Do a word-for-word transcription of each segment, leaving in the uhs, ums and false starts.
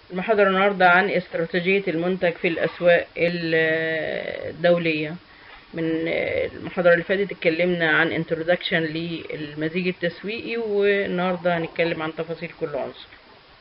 المحاضرة النهاردة عن استراتيجية المنتج في الأسواق الدولية. من المحاضرة اللي فاتت اتكلمنا عن introduction للمزيج التسويقي، والنهاردة هنتكلم عن تفاصيل كل عنصر.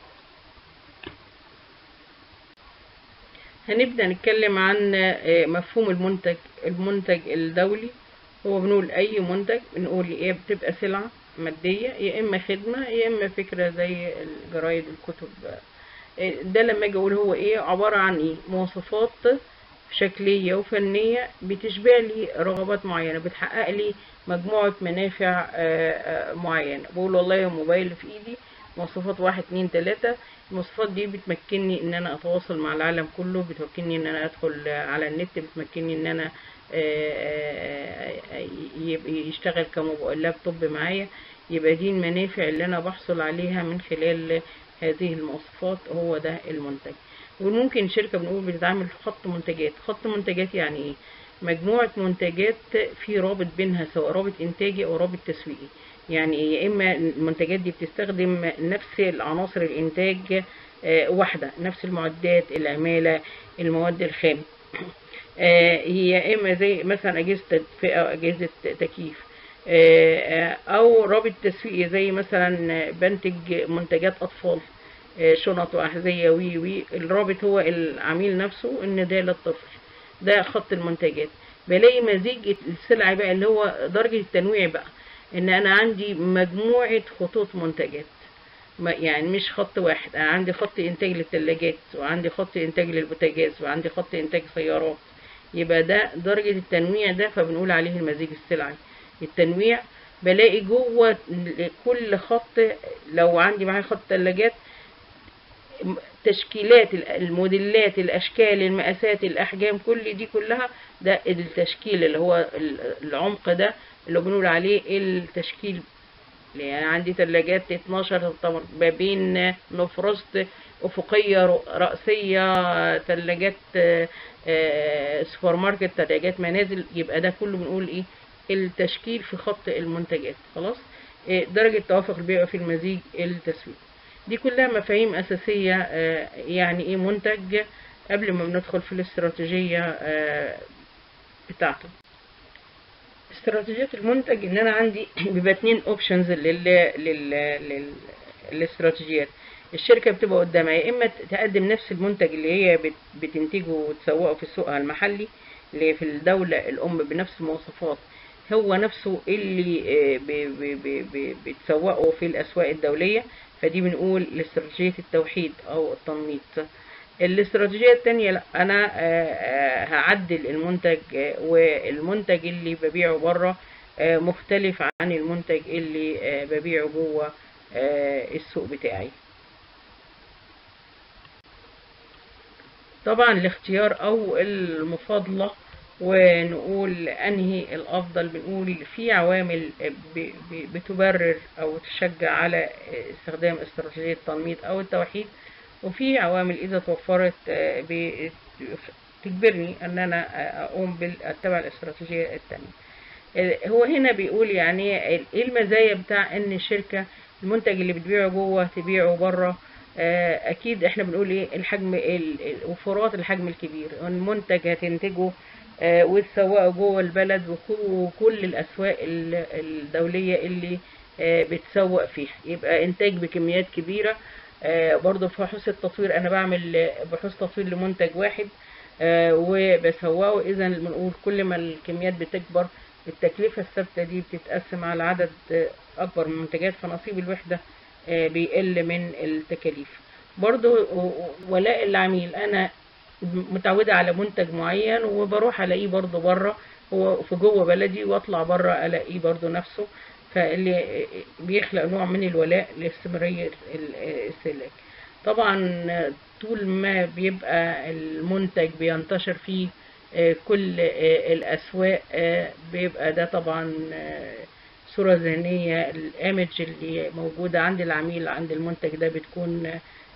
هنبدأ نتكلم عن مفهوم المنتج. المنتج الدولي هو بنقول أي منتج، بنقول يا بتبقى سلعة مادية يا إما خدمة يا إما فكرة زي الجرايد والكتب. ده لما اجي اقول هو ايه، عبارة عن ايه، مواصفات شكلية وفنية بتشبع لي رغبات معينة، بتحقق لي مجموعة منافع معينة. بقول والله موبايل في ايدي مواصفات واحد اتنين تلاتة، المواصفات دي بتمكنني ان انا اتواصل مع العالم كله، بتمكنني ان انا ادخل على النت، بتمكنني ان انا يشتغل كلابتوب معايا. يبقى دي المنافع اللي انا بحصل عليها من خلال هذه المواصفات، هو ده المنتج. وممكن شركة بنقول بتتعامل خط منتجات. خط منتجات يعني ايه؟ مجموعة منتجات في رابط بينها، سواء رابط انتاجي او رابط تسويقي. يعني يا اما المنتجات دي بتستخدم نفس العناصر الانتاج واحدة، نفس المعدات، العمالة، المواد الخام. هي اما زي مثلا اجهزة تدفئة او اجهزة تكييف، او رابط تسويقي زي مثلا بنتج منتجات اطفال، شنط واحذية وي وي الرابط هو العميل نفسه ان ده للطفل. ده خط المنتجات. بلاقي مزيج السلع بقى اللي هو درجة التنويع بقى، ان انا عندي مجموعة خطوط منتجات، يعني مش خط واحد. انا عندي خط انتاج للثلاجات، وعندي خط انتاج للبوتاجاز، وعندي خط انتاج سيارات. يبقى ده درجة التنويع ده، فبنقول عليه المزيج السلعي. التنويع بلاقي جوه كل خط، لو عندي معايا خط ثلاجات، تشكيلات الموديلات، الاشكال، المقاسات، الاحجام، كل دي كلها ده التشكيل اللي هو العمق ده اللي بنقول عليه التشكيل. يعني عندي ثلاجات اتناشر بابين، نفرست، افقيه، راسيه، ثلاجات سوبر ماركت، ثلاجات منازل. يبقى ده كله بنقول ايه؟ التشكيل في خط المنتجات. خلاص. درجه توافق البيع في المزيج التسويقي. دي كلها مفاهيم اساسيه يعني ايه منتج، قبل ما بندخل في الاستراتيجيه بتاعته. استراتيجية المنتج ان انا عندي بيبقى اتنين اوبشنز لل لل لل الاستراتيجيات. الشركة بتبقى قدامها يا اما تقدم نفس المنتج اللي هي بتنتجه وتسوقه في سوقها المحلي اللي في الدولة الام بنفس المواصفات، هو نفسه اللي بتسوقه في الاسواق الدولية. فدي بنقول لاستراتيجية التوحيد او التنميط. الاستراتيجية التانية لا، انا هعدل المنتج، والمنتج اللي ببيعه بره مختلف عن المنتج اللي ببيعه جوه السوق بتاعي. طبعا الاختيار او المفاضلة ونقول انهي الافضل، بنقول في عوامل بتبرر او تشجع على استخدام استراتيجية التنميط او التوحيد، وفي عوامل اذا توفرت تجبرني ان انا اقوم بالاتبع الاستراتيجية التانية. هو هنا بيقول يعني ايه المزايا بتاع ان الشركة المنتج اللي بتبيعه جوه تبيعه بره. اكيد احنا بنقول ايه؟ الحجم، وفرات الحجم الكبير. المنتج هتنتجه وتسوقه جوه البلد وكل الاسواق الدولية اللي بتسوق فيها، يبقى انتاج بكميات كبيرة. برضو في بحوث التطوير انا بعمل بحوث تطوير لمنتج واحد وبسوقه. اذا بنقول كل ما الكميات بتكبر، التكلفة الثابتة دي بتتقسم على عدد اكبر من المنتجات، فنصيب الوحدة بيقل من التكاليف. برضو ولاء العميل، انا متعودة على منتج معين وبروح الاقيه برضو بره، هو في جوه بلدي، واطلع بره الاقيه برضو نفسه، فاللي بيخلق نوع من الولاء لاستمرارية الاستهلاك. طبعا طول ما بيبقى المنتج بينتشر فيه كل الاسواق، بيبقى ده طبعا صورة ذهنية، الايمج اللي موجودة عند العميل عند المنتج ده بتكون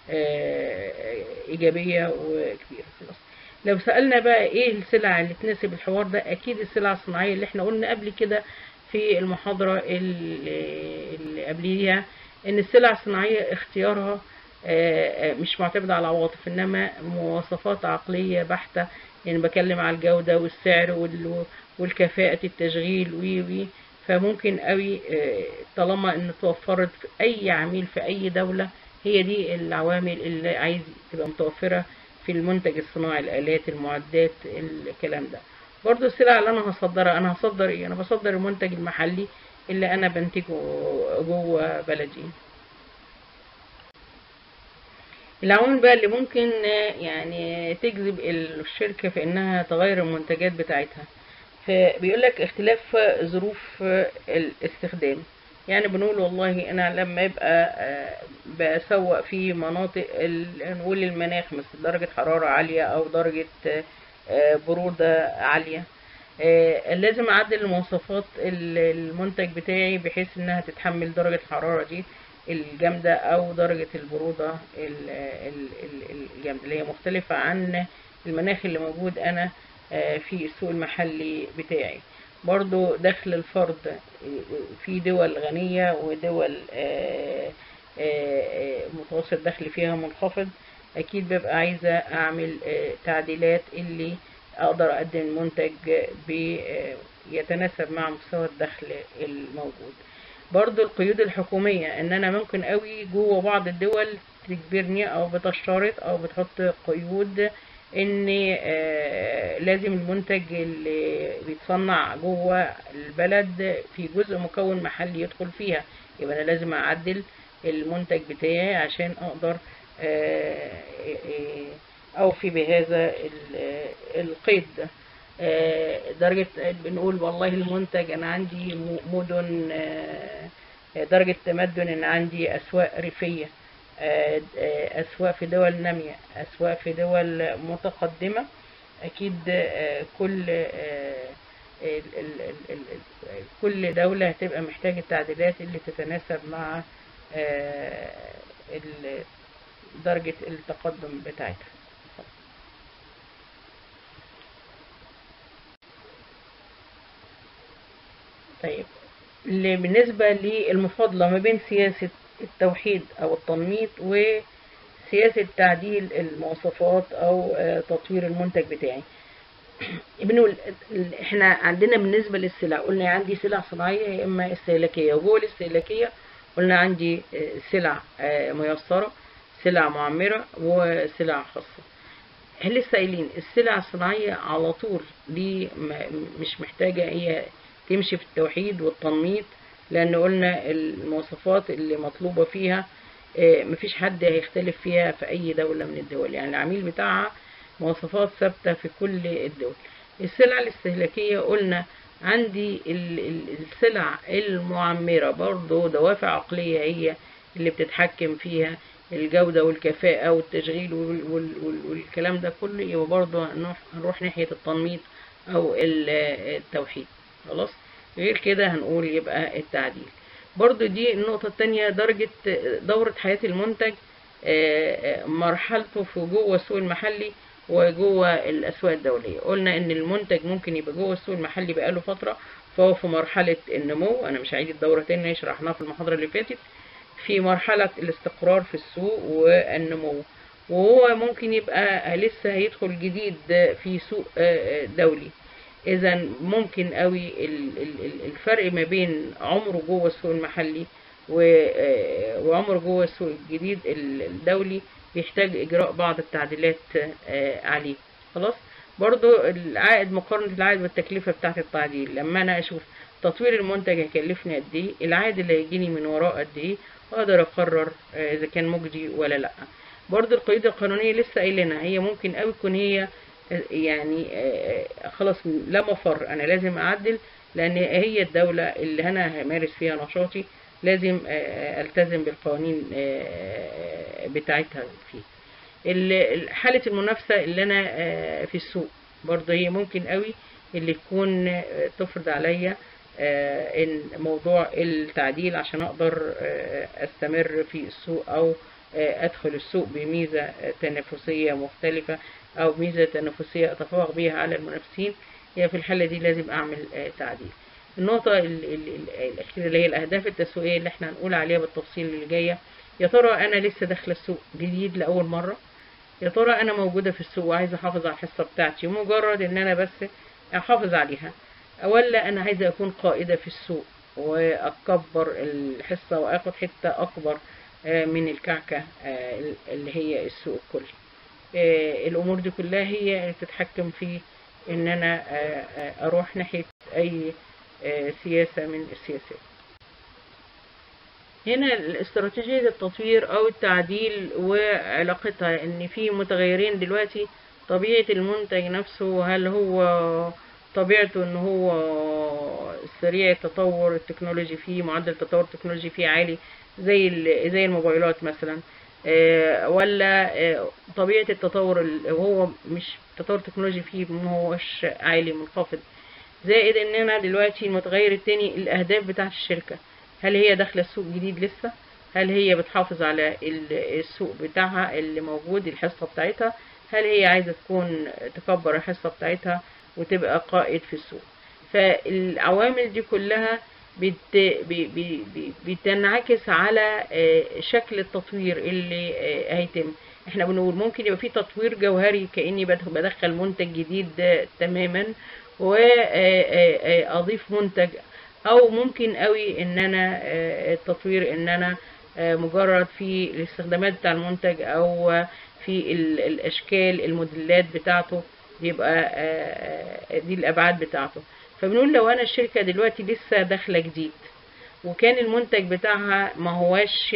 ايجابية وكبيرة. خلاص. لو سألنا بقى ايه السلع اللي تناسب الحوار ده، اكيد السلع الصناعية اللي احنا قلنا قبل كده في المحاضرة اللي قبليها، ان السلع الصناعية اختيارها مش معتمدة على عواطف، إنما مواصفات عقلية بحتة. يعني بكلم على الجودة والسعر والكفاءة التشغيل وي وي فممكن قوي طالما إن توفرت في أي عميل في أي دولة، هي دي العوامل اللي عايز تبقى متوفرة في المنتج الصناعي، الآلات، المعدات، الكلام ده. برضو السلع اللي أنا هصدرها، أنا هصدر إيه؟ أنا بصدر المنتج المحلي اللي أنا بنتجه جوه بلدي. العوامل بقى اللي ممكن يعني تجذب الشركة في إنها تغير المنتجات بتاعتها، فبيقول لك اختلاف ظروف الاستخدام. يعني بنقول والله أنا لما يبقى بسوق في مناطق نقول المناخ مثل درجة حرارة عالية أو درجة برودة عالية، لازم أعدل مواصفات المنتج بتاعي بحيث إنها تتحمل درجة الحرارة دي الجامدة أو درجة البرودة الجامدة اللي هي مختلفة عن المناخ اللي موجود أنا في السوق المحلي بتاعي. برضو دخل الفرد في دول غنية ودول متوسط دخل فيها منخفض، أكيد ببقى عايزة أعمل تعديلات اللي أقدر أقدم المنتج بيتناسب مع مستوى الدخل الموجود. برضو القيود الحكومية، ان انا ممكن قوي جوه بعض الدول تجبرني او بتشترط او بتحط قيود ان لازم المنتج اللي بيتصنع جوه البلد في جزء مكون محلي يدخل فيها، يبقى انا لازم اعدل المنتج بتاعي عشان اقدر اوفي بهذا القيد. درجة بنقول والله المنتج أنا عندي مدن درجة تمدن، إن عندي أسواق ريفية، أسواق في دول نامية، أسواق في دول متقدمة. أكيد كل كل دولة هتبقى محتاجة التعديلات اللي تتناسب مع درجة التقدم بتاعتها. طيب بالنسبة للمفاضلة ما بين سياسة التوحيد أو التنميط وسياسة تعديل المواصفات أو تطوير المنتج بتاعي، بنقول احنا عندنا بالنسبة للسلع قلنا عندي سلع صناعية يا إما استهلاكية، وجوه الاستهلاكية قلنا عندي سلع ميسرة، سلع معمرة، وسلع خاصة. احنا لسه قايلين السلع الصناعية على طول دي مش محتاجة هي تمشي في التوحيد والتنميط، لأن قلنا المواصفات اللي مطلوبة فيها مفيش حد هيختلف فيها في أي دولة من الدول، يعني العميل بتاعها مواصفات ثابتة في كل الدول. السلع الاستهلاكية قلنا عندي السلع المعمرة برضو دوافع عقلية هي اللي بتتحكم فيها، الجودة والكفاءة والتشغيل والكلام ده كله، يبقى برضو هنروح ناحية التنميط أو التوحيد. خلاص، غير كده هنقول يبقى التعديل. برضو دي النقطة التانية، درجة دورة حياة المنتج، مرحلته في جوه السوق المحلي وجوه الأسواق الدولية. قلنا إن المنتج ممكن يبقى جوه السوق المحلي بقاله فترة فهو في مرحلة النمو، أنا مش هعيد الدورة تاني شرحناها في المحاضرة اللي فاتت، في مرحلة الاستقرار في السوق والنمو، وهو ممكن يبقى لسه هيدخل جديد في سوق دولي. إذا ممكن قوي الفرق ما بين عمره جوه السوق المحلي وعمره جوه السوق الجديد الدولي بيحتاج إجراء بعض التعديلات عليه. خلاص، برضو العائد، مقارنة العائد والتكلفة بتاعت التعديل، لما أنا أشوف تطوير المنتج هيكلفني قد إيه، العائد اللي هيجيني من وراه قد إيه، وأقدر أقرر إذا كان مجدي ولا لأ. برضو القيود القانونية لسه قايلينها، هي ممكن قوي تكون هي يعني خلاص لا مفر، أنا لازم أعدل، لأن هي الدولة اللي أنا همارس فيها نشاطي لازم ألتزم بالقوانين بتاعتها فيه. حالة المنافسة اللي أنا في السوق برضه هي ممكن قوي اللي تكون تفرض عليا إن موضوع التعديل عشان أقدر أستمر في السوق أو أدخل السوق بميزة تنافسية مختلفة أو ميزة تنافسية أتفوق بيها على المنافسين. هي في الحالة دي لازم أعمل تعديل. النقطة الأخيرة اللي هي الأهداف التسويقية اللي احنا هنقول عليها بالتفصيل اللي جاية، يا ترى انا لسه داخله السوق جديد لاول مره، يا ترى انا موجوده في السوق وعايزه احافظ على الحصه بتاعتي مجرد ان انا بس احافظ عليها، ولا انا عايزه اكون قائده في السوق واكبر الحصه واخد حته اكبر من الكعكه اللي هي السوق الكلي. الامور دي كلها هي اللي بتتحكم في ان انا اروح ناحيه اي سياسه من السياسات. هنا الاستراتيجية التطوير او التعديل وعلاقتها ان في متغيرين دلوقتي، طبيعة المنتج نفسه، هل هو طبيعته ان هو سريع التطور التكنولوجي فيه، معدل التطور التكنولوجي فيه عالي زي زي الموبايلات مثلا، ولا طبيعة التطور هو مش تطور تكنولوجي فيه ما هوش عالي منخفض. زائد اننا دلوقتي المتغير التاني الاهداف بتاعت الشركة، هل هي داخله السوق جديد لسه، هل هي بتحافظ على السوق بتاعها اللي موجود الحصه بتاعتها، هل هي عايزه تكون تكبر الحصه بتاعتها وتبقى قائد في السوق. فالعوامل دي كلها بت بتنعكس على شكل التطوير اللي هيتم. احنا بنقول ممكن يبقى في تطوير جوهري كأني بدخل منتج جديد تماما واضيف منتج، او ممكن قوي ان انا التطوير ان انا مجرد في الاستخدامات بتاع المنتج او في الاشكال الموديلات بتاعته، يبقى دي الابعاد بتاعته. فبنقول لو انا الشركة دلوقتي لسه داخلة جديد وكان المنتج بتاعها ما هواش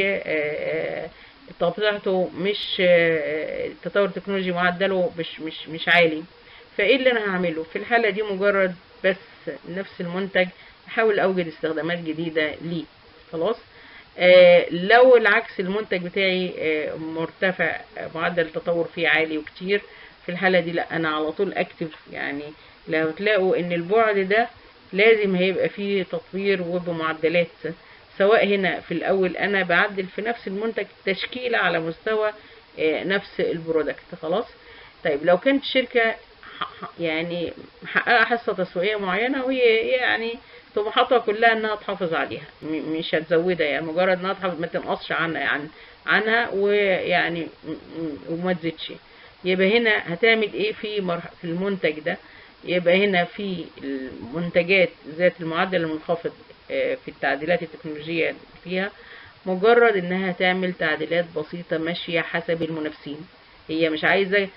طبيعته مش تطور تكنولوجي معدله مش مش مش عالي، فايه اللي انا هعمله في الحالة دي؟ مجرد بس نفس المنتج احاول اوجد استخدامات جديدة ليه. خلاص. آه لو العكس المنتج بتاعي آه مرتفع، آه معدل التطور فيه عالي وكتير، في الحالة دي لا، انا على طول اكتف. يعني لو تلاقوا ان البعد ده لازم هيبقى فيه تطوير وبمعدلات، سواء هنا في الاول انا بعدل في نفس المنتج تشكيلة على مستوى آه نفس البرودكت. خلاص. طيب لو كانت الشركة يعني محققة حصة تسويقية معينة وهي يعني طموحاتها كلها انها تحافظ عليها، مش هتزودها، يعني مجرد انها تحافظ ما تنقصش عنها يعني عنها ويعني وما تزيدش، يبقى هنا هتعمل ايه في مرح في المنتج ده؟ يبقى هنا في المنتجات ذات المعدل المنخفض في التعديلات التكنولوجية فيها، مجرد انها تعمل تعديلات بسيطة ماشية حسب المنافسين. هي مش عايزة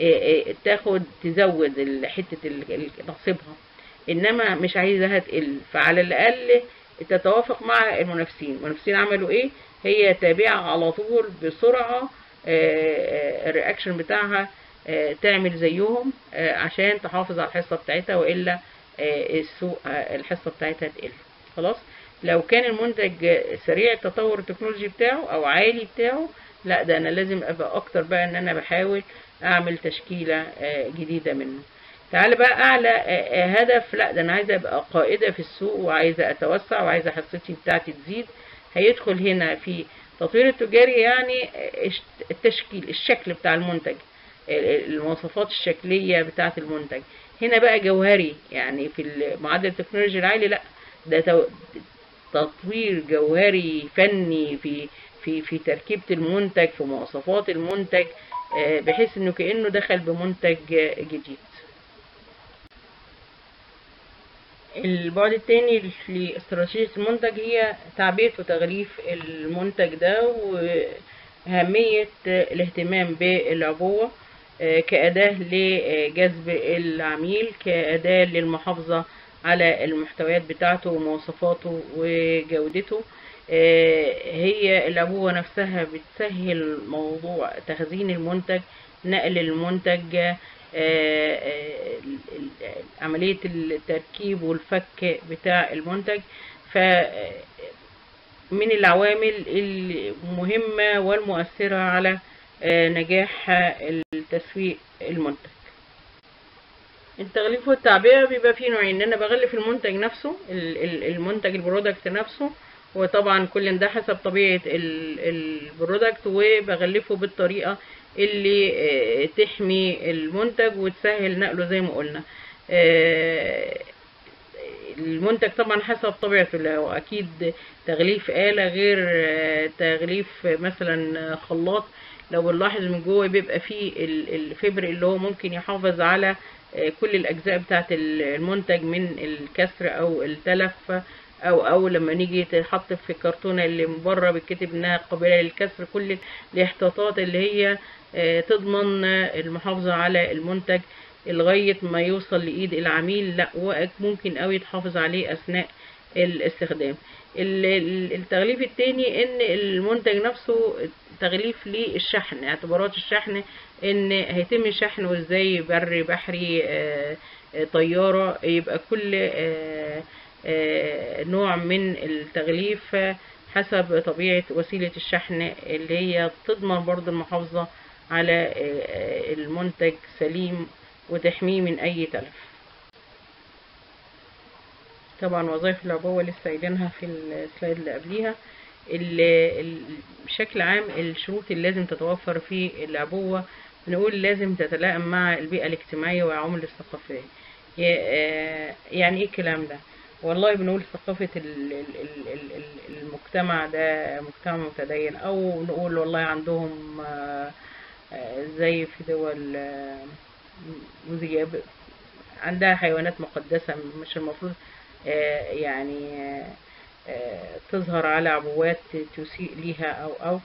تاخد تزود حتة نصيبها، انما مش عايزاها تقل، فعلى الاقل تتوافق مع المنافسين. المنافسين عملوا ايه؟ هي تابعة على طول بسرعة الرياكشن بتاعها تعمل زيهم عشان تحافظ على الحصة بتاعتها، وإلا السوق الحصة بتاعتها تقل. خلاص. لو كان المنتج سريع التطور التكنولوجي بتاعه او عالي بتاعه، لا ده انا لازم ابقى اكتر بقى ان انا بحاول اعمل تشكيلة جديدة منه. تعالى بقى اعلى هدف، لا ده انا عايزة ابقى قائدة في السوق وعايزة اتوسع وعايزة حصتي بتاعتي تزيد. هيدخل هنا في تطوير التجاري يعني التشكيل، الشكل بتاع المنتج، المواصفات الشكلية بتاعة المنتج. هنا بقى جوهري، يعني في معدل التكنولوجيا العالي لا ده تطوير جوهري فني في في في تركيبة المنتج، في مواصفات المنتج، بحيث انه كأنه دخل بمنتج جديد. البعد التاني لاستراتيجية المنتج هي تعبئة وتغليف المنتج ده، وأهمية الاهتمام بالعبوة كأداة لجذب العميل، كأداة للمحافظة على المحتويات بتاعته ومواصفاته وجودته. هي العبوة نفسها بتسهل موضوع تخزين المنتج، نقل المنتج، عملية التركيب والفك بتاع المنتج. فمن العوامل المهمة والمؤثرة على نجاح التسويق المنتج. التغليف والتعبئة بيبقى فيه نوعين، ان انا بغلف المنتج نفسه، المنتج البرودكت نفسه، وطبعا كل ده حسب طبيعة البرودكت، وبغلفه بالطريقة اللي تحمي المنتج وتسهل نقله زي ما قلنا. المنتج طبعا حسب طبيعته، لو اكيد تغليف آلة غير تغليف مثلا خلاط. لو بنلاحظ من جوه بيبقى فيه الفبر اللي هو ممكن يحافظ على كل الاجزاء بتاعه المنتج من الكسر او التلف، او او لما نيجي تحط في كرتونه اللي من بره بيتكتب انها قابله للكسر. كل الاحتياطات اللي هي تضمن المحافظه على المنتج لغايه ما يوصل لايد العميل، لا ممكن قوي تحافظ عليه اثناء الاستخدام. التغليف التاني ان المنتج نفسه تغليف للشحن، اعتبارات الشحن ان هيتم شحنه ازاي، بري بحري طيارة، يبقى كل نوع من التغليف حسب طبيعة وسيلة الشحن اللي هي تضمن برضو المحافظة على المنتج سليم وتحميه من اي تلف. طبعا وظائف العبوة لسه قايلينها في السلايد اللي قبليها. بشكل عام الشروط اللي لازم تتوفر في العبوة، بنقول لازم تتلائم مع البيئة الاجتماعية والعوامل الثقافية. يعني ايه الكلام ده؟ والله بنقول ثقافة المجتمع ده مجتمع متدين، او نقول والله عندهم زي في دول عندها حيوانات مقدسة مش المفروض يعني تظهر على عبوات تسيء ليها او او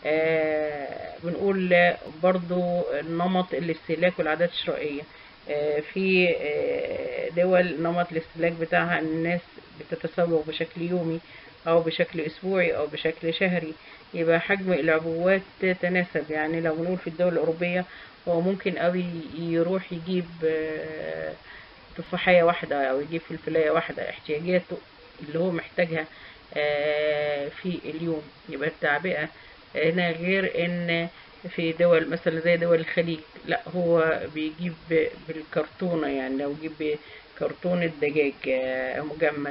بنقول برضو نمط الاستهلاك والعادات الشرائية. في دول نمط الاستهلاك بتاعها ان الناس بتتسوق بشكل يومي او بشكل اسبوعي او بشكل شهري، يبقى حجم العبوات تناسب. يعني لو بنقول في الدول الاوروبية هو ممكن قوي يروح يجيب تفاحية واحدة او يجيب فلفلاية واحدة احتياجاته اللي هو محتاجها في اليوم. يبقى التعبئة هنا غير ان في دول مثلا زي دول الخليج لا هو بيجيب بالكرتونة، يعني لو يجيب كرتونة دجاج مجمد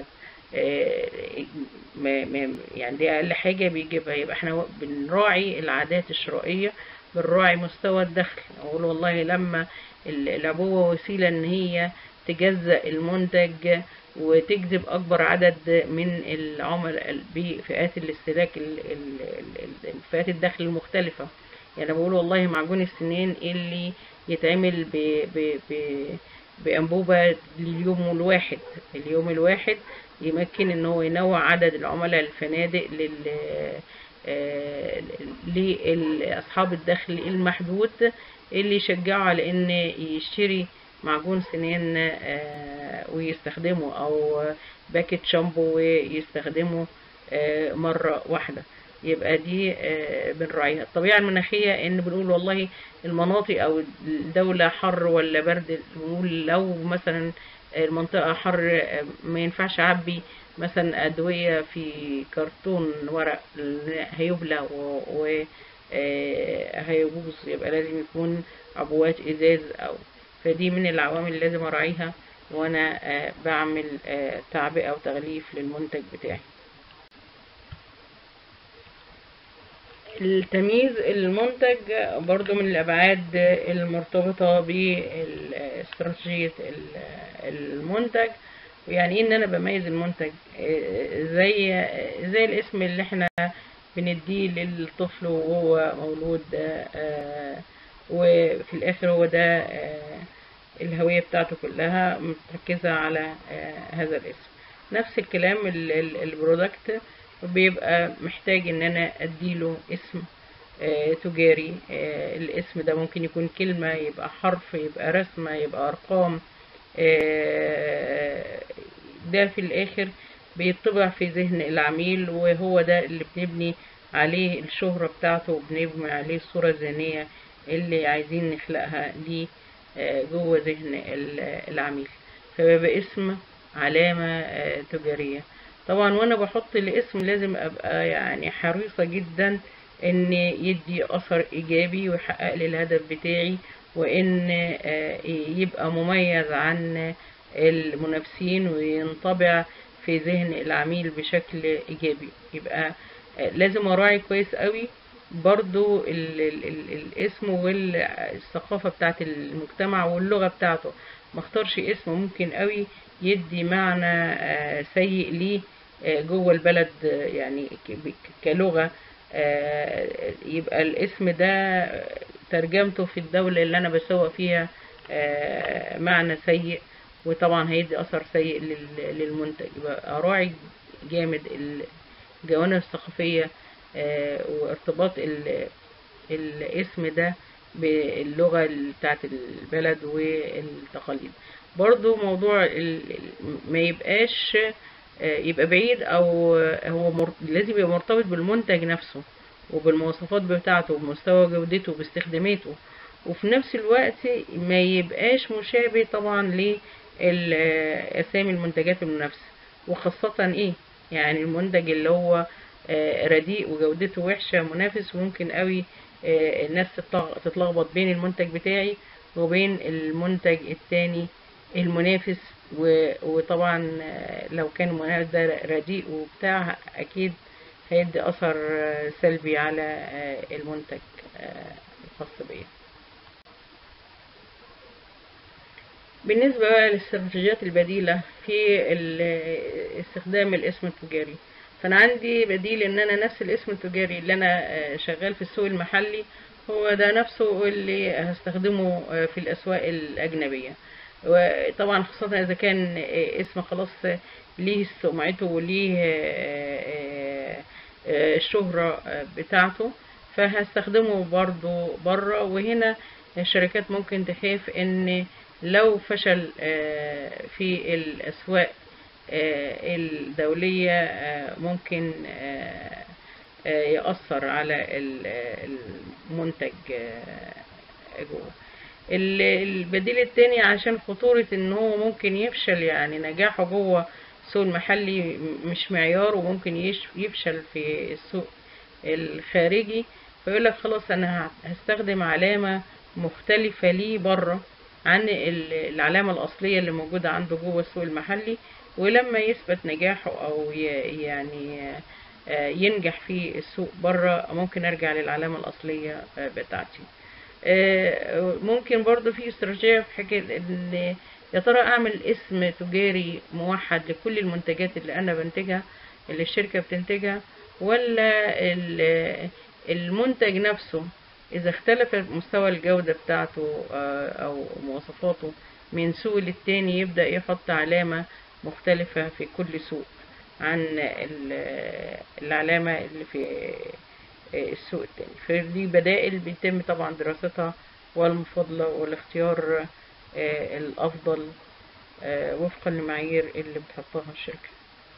يعني دي اقل حاجة بيجيبها. يبقى احنا بنراعي العادات الشرائية، بنراعي مستوى الدخل. اقول والله لما العبوة وسيلة ان هي تجزأ المنتج وتجذب اكبر عدد من العملاء بفئات الاستهلاك فئات الدخل المختلفة. يعني بقول والله معجون السنين اللي يتعمل ب ب ب بأنبوبة لليوم الواحد، اليوم الواحد يمكن ان هو ينوع عدد العملاء الفنادق لل لأصحاب الدخل المحدود اللي يشجعوا على ان يشتري معجون سنين ويستخدمه، او باكت شامبو ويستخدمه مرة واحدة. يبقى دي بنراعيها. الطبيعة المناخية ان بنقول والله المناطق او الدولة حر ولا برد، بنقول لو مثلا المنطقة حر ما ينفعش اعبي مثلا ادوية في كرتون ورق هيبلى وهيبوظ، يبقى لازم يكون عبوات ازاز. او فدي من العوامل اللي لازم اراعيها وانا بعمل تعبئة وتغليف للمنتج بتاعي. التمييز المنتج برضو من الابعاد المرتبطة باستراتيجية المنتج. يعني ان انا بميز المنتج زي زي الاسم اللي احنا بنديه للطفل وهو مولود، وفي الاخر هو ده الهوية بتاعته كلها متركزة على هذا الاسم. نفس الكلام البرودكت بيبقى محتاج ان انا اديله اسم تجاري. الاسم ده ممكن يكون كلمة، يبقى حرف، يبقى رسمة، يبقى ارقام. ده في الاخر بيطبع في ذهن العميل، وهو ده اللي بنبني عليه الشهرة بتاعته وبنبني عليه الصورة الذهنية اللي عايزين نخلقها ليه جوه ذهن العميل. فبيبقى اسم علامة تجارية. طبعا وانا بحط الاسم لازم ابقى يعني حريصة جدا ان يدي اثر ايجابي ويحقق لي الهدف بتاعي، وان يبقى مميز عن المنافسين وينطبع في ذهن العميل بشكل ايجابي. يبقى لازم اراعي كويس قوي برضو ال ال ال الاسم والثقافة بتاعت المجتمع واللغة بتاعته. ما اختارش اسم ممكن قوي يدي معنى سيء ليه جوه البلد، يعني كلغة. يبقى الاسم ده ترجمته في الدولة اللي أنا بسوق فيها معنى سيء، وطبعا هيدي أثر سيء للمنتج. يبقى أراعي جامد الجوانب الثقافية وارتباط الاسم ده باللغة بتاعت البلد والتقاليد. برضو موضوع ما يبقاش يبقى بعيد، او هو مر... لازم يبقى مرتبط بالمنتج نفسه وبالمواصفات بتاعته وبمستوى جودته وباستخداماته، وفي نفس الوقت ما يبقاش مشابه طبعا لأسامي المنتجات المنافسة. وخاصة ايه يعني المنتج اللي هو رديء وجودته وحشة منافس، وممكن قوي الناس تتلخبط بين المنتج بتاعي وبين المنتج التاني المنافس. وطبعا لو كان المنافس ده رديء وبتاع اكيد هيدي اثر سلبي على المنتج الخاص بيه. بالنسبة بقى للاستراتيجيات البديلة في استخدام الاسم التجاري، فانا عندي بديل ان انا نفس الاسم التجاري اللي انا شغال في السوق المحلي هو ده نفسه اللي هستخدمه في الاسواق الاجنبية. وطبعا خاصة اذا كان اسم خلاص ليه سمعته وليه الشهرة بتاعته، فهستخدمه برضو بره. وهنا الشركات ممكن تخاف ان لو فشل في الاسواق الدولية ممكن يأثر على المنتج جوه. البديل التاني عشان خطورة ان هو ممكن يفشل، يعني نجاحه جوه السوق المحلي مش معيار وممكن يفشل في السوق الخارجي، فيقول لك خلاص انا هستخدم علامة مختلفة ليه بره عن العلامة الأصلية اللي موجودة عنده جوه السوق المحلي، ولما يثبت نجاحه أو يعني ينجح في السوق بره ممكن أرجع للعلامة الأصلية بتاعتي. ممكن برضو في استراتيجية في حكاية إن يا ترى أعمل اسم تجاري موحد لكل المنتجات اللي أنا بنتجها اللي الشركة بتنتجها، ولا المنتج نفسه إذا اختلف مستوى الجودة بتاعته أو مواصفاته من سوق للتاني يبدأ يحط علامة مختلفة في كل سوق عن العلامة اللي في السوق التاني. فدي بدائل بيتم طبعا دراستها والمفاضلة والاختيار الأفضل وفقا لمعايير اللي بتحطها الشركة.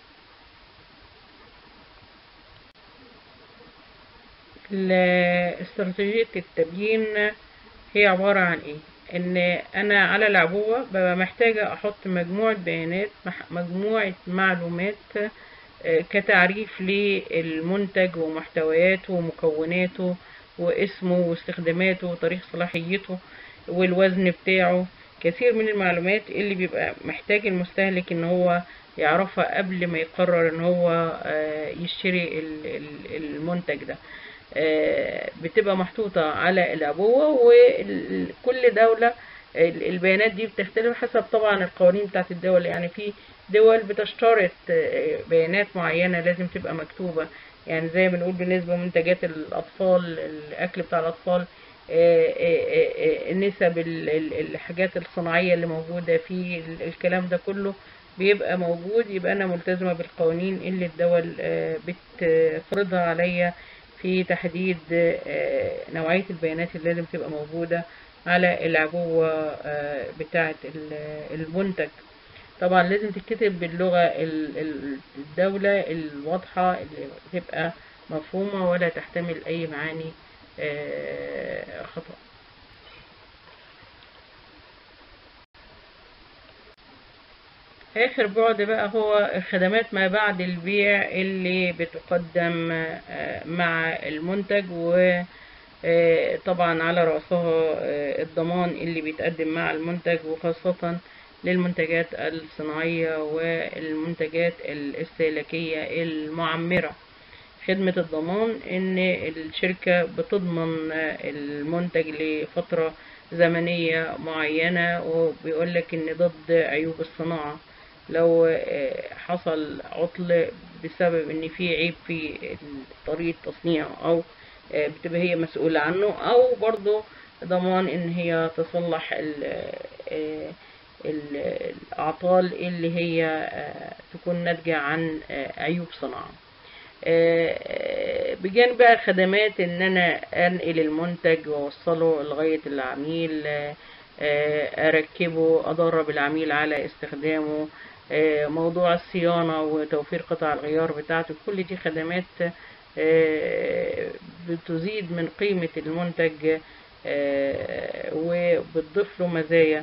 استراتيجية التبيين هي عبارة عن ايه؟ ان انا على العبوة ببقى محتاجة احط مجموعة بيانات، مجموعة معلومات كتعريف للمنتج ومحتوياته ومكوناته واسمه واستخداماته وتاريخ صلاحيته والوزن بتاعه. كثير من المعلومات اللي بيبقى محتاج المستهلك ان هو يعرفها قبل ما يقرر ان هو يشتري المنتج ده، بتبقى محطوطة على العبوة. وكل دولة البيانات دي بتختلف حسب طبعا القوانين بتاعت الدول، يعني في دول بتشترط بيانات معينة لازم تبقى مكتوبة، يعني زي ما بنقول بالنسبة لمنتجات الأطفال، الأكل بتاع الأطفال، نسب الحاجات الصناعية اللي موجودة في الكلام ده كله بيبقى موجود. يبقى أنا ملتزمة بالقوانين اللي الدول بتفرضها عليا في تحديد نوعية البيانات اللي لازم تبقى موجودة على العبوة بتاعة المنتج. طبعا لازم تتكتب باللغة الدولة الواضحة اللي تبقى مفهومة ولا تحتمل أي معاني خطأ. آخر بعد بقى هو خدمات ما بعد البيع اللي بتقدم مع المنتج، وطبعا على رأسها الضمان اللي بيتقدم مع المنتج، وخاصة للمنتجات الصناعية والمنتجات الاستهلاكية المعمرة. خدمة الضمان إن الشركة بتضمن المنتج لفترة زمنية معينة، وبيقولك إن ضد عيوب الصناعة لو حصل عطل بسبب إن في عيب في طريقة تصنيعه، أو بتبقى هي مسؤولة عنه، أو برضو ضمان إن هي تصلح الأعطال اللي هي تكون ناتجة عن عيوب صناعة. بجانب بقى خدمات ان انا انقل المنتج واوصله لغاية العميل، اركبه، ادرب العميل على استخدامه، موضوع الصيانة وتوفير قطع الغيار بتاعته، كل دي خدمات بتزيد من قيمة المنتج وبتضيف له مزايا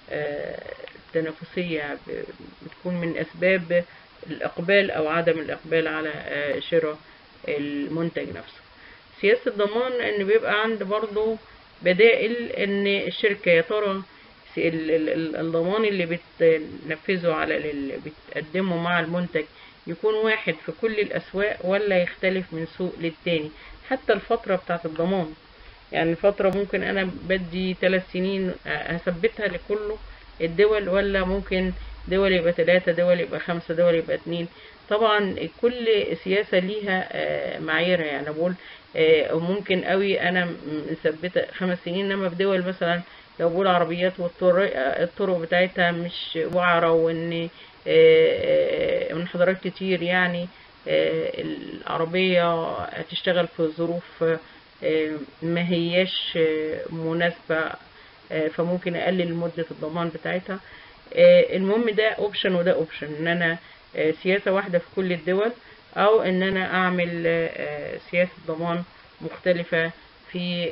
تنافسية بتكون من أسباب الإقبال أو عدم الإقبال على شراء المنتج نفسه. سياسة الضمان إن بيبقى عند برضو بدائل، إن الشركة يا ترى الضمان اللي بتنفذه على اللي بتقدمه مع المنتج يكون واحد في كل الأسواق ولا يختلف من سوق للتاني. حتى الفترة بتاعت الضمان، يعني الفترة ممكن أنا بدي ثلاث سنين هثبتها لكله الدول، ولا ممكن دول يبقى ثلاثة، دول يبقى خمسة، دول يبقى اتنين. طبعا كل سياسة ليها معاييرها، يعني بقول ممكن قوي أنا مثبتة خمس سنين، إنما في دول مثلا لو بقول عربيات والطرق الطرق بتاعتها مش وعرة، وإن منحدرات كتير، يعني العربية هتشتغل في ظروف ما هياش مناسبة، فممكن اقلل مدة الضمان بتاعتها. المهم ده اوبشن وده اوبشن، ان انا سياسة واحدة في كل الدول، او ان انا اعمل سياسة ضمان مختلفة في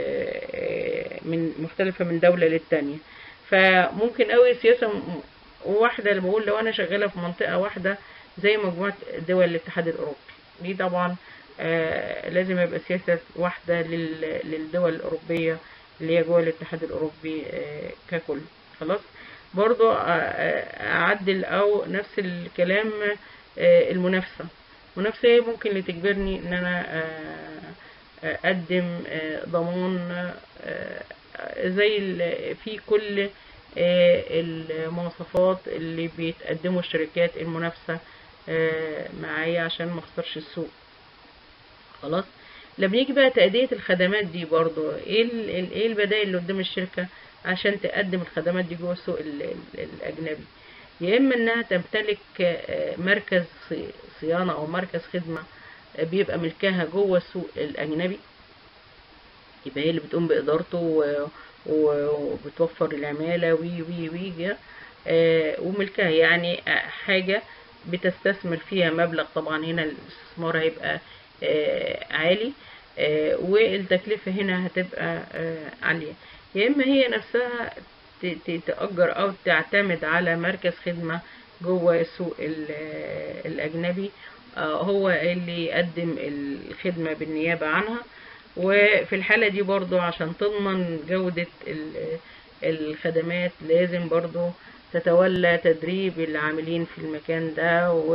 من مختلفة من دولة للتانية. فممكن قوي سياسة واحدة، اللي بقول لو انا شغالة في منطقة واحدة زي مجموعة دول الاتحاد الاوروبي، دي طبعا آه لازم يبقى سياسة واحدة للدول الأوروبية اللي هي جوه الاتحاد الأوروبي آه ككل. خلاص، برضو آه أعدل أو نفس الكلام آه المنافسة. المنافسة ممكن اللي تجبرني إن أنا آه أقدم آه ضمان آه زي في كل آه المواصفات اللي بيتقدموا الشركات المنافسة آه معايا عشان ما اخسرش السوق. خلاص، لما نيجي بقى تأدية الخدمات دي، برضو ايه ايه البدائل اللي قدام الشركة عشان تقدم الخدمات دي جوه السوق الأجنبي؟ يا إما إنها تمتلك مركز صيانة أو مركز خدمة بيبقى ملكها جوه السوق الأجنبي، يبقى هي اللي بتقوم بإدارته وبتوفر العمالة وي وي وي وملكها، يعني حاجة بتستثمر فيها مبلغ. طبعا هنا الاستثمار هيبقى عالي والتكلفة هنا هتبقى عالية. يا إما هي نفسها تأجر أو تعتمد على مركز خدمة جوه السوق الأجنبي هو اللي يقدم الخدمة بالنيابة عنها. وفي الحالة دي برضو عشان تضمن جودة الخدمات لازم برضو تتولى تدريب العاملين في المكان ده، و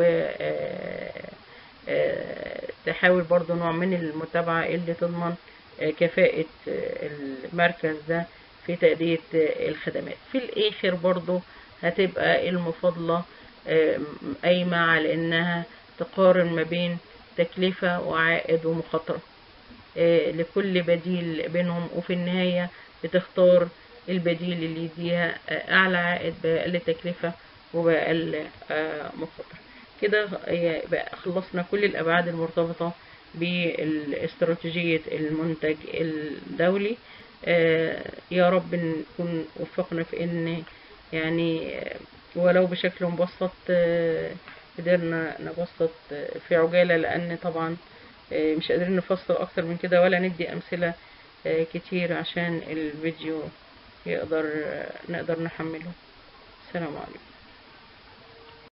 تحاول برضو نوع من المتابعة اللي تضمن كفاءة المركز ده في تأدية الخدمات. في الآخر برضو هتبقى المفاضلة قايمة على إنها تقارن ما بين تكلفة وعائد ومخاطرة لكل بديل بينهم، وفي النهاية بتختار البديل اللي يديها أعلى عائد بأقل تكلفة وبأقل مخاطرة. كده بقى خلصنا كل الأبعاد المرتبطة باستراتيجية المنتج الدولي. يا رب نكون وفقنا في إن يعني ولو بشكل مبسط قدرنا نبسط في عجالة، لأن طبعا مش قادرين نفصل أكتر من كده ولا ندي أمثلة كتير عشان الفيديو يقدر نقدر نحمله. السلام عليكم.